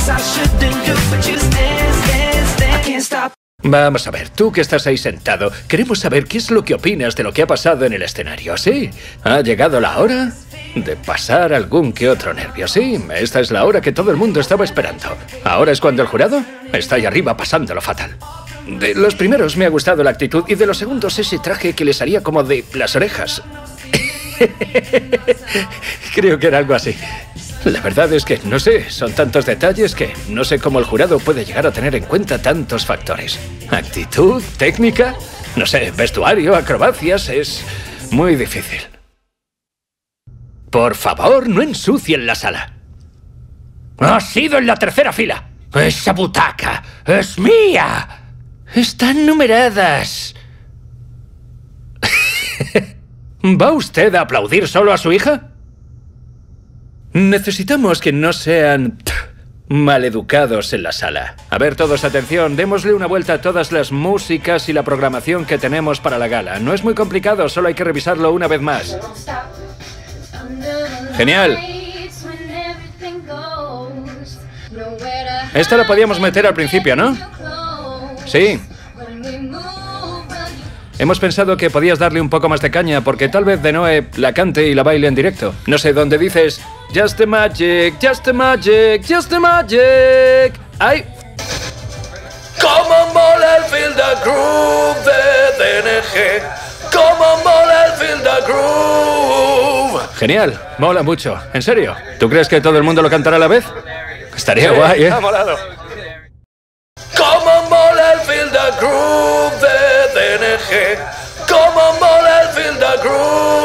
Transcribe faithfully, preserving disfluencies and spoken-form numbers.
Vamos a ver, tú que estás ahí sentado, queremos saber qué es lo que opinas de lo que ha pasado en el escenario, ¿sí? ¿Ha llegado la hora de pasar algún que otro nervio? Sí, esta es la hora que todo el mundo estaba esperando. Ahora es cuando el jurado está ahí arriba pasándolo fatal. De los primeros me ha gustado la actitud y de los segundos ese traje que le salía como de las orejas. Creo que era algo así. La verdad es que, no sé, son tantos detalles que no sé cómo el jurado puede llegar a tener en cuenta tantos factores. Actitud, técnica, no sé, vestuario, acrobacias, es muy difícil. Por favor, no ensucien la sala. Ha sido en la tercera fila. Esa butaca es mía. Están numeradas. ¿Va usted a aplaudir solo a su hija? Necesitamos que no sean maleducados en la sala. A ver, todos, atención, démosle una vuelta a todas las músicas y la programación que tenemos para la gala. No es muy complicado, solo hay que revisarlo una vez más. Genial. Esta la podíamos meter al principio, ¿no? Sí. Hemos pensado que podías darle un poco más de caña porque tal vez Denoe la cante y la baile en directo. No sé, donde dices Just the magic, just the magic, just the magic. ¡Ay! ¡Cómo mola el Feel the Groove de D N G! ¡Cómo mola el Feel the Groove! Genial, mola mucho. ¿En serio? ¿Tú crees que todo el mundo lo cantará a la vez? Estaría sí, guay, ¿eh? Ha molado. ¡Cómo mola el Feel the Groove de D N G! ¡Cómo mola el Feel the Groove!